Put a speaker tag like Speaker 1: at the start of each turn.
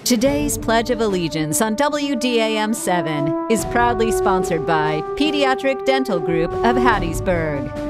Speaker 1: Today's Pledge of Allegiance on WDAM 7 is proudly sponsored by Pediatric Dental Group of Hattiesburg.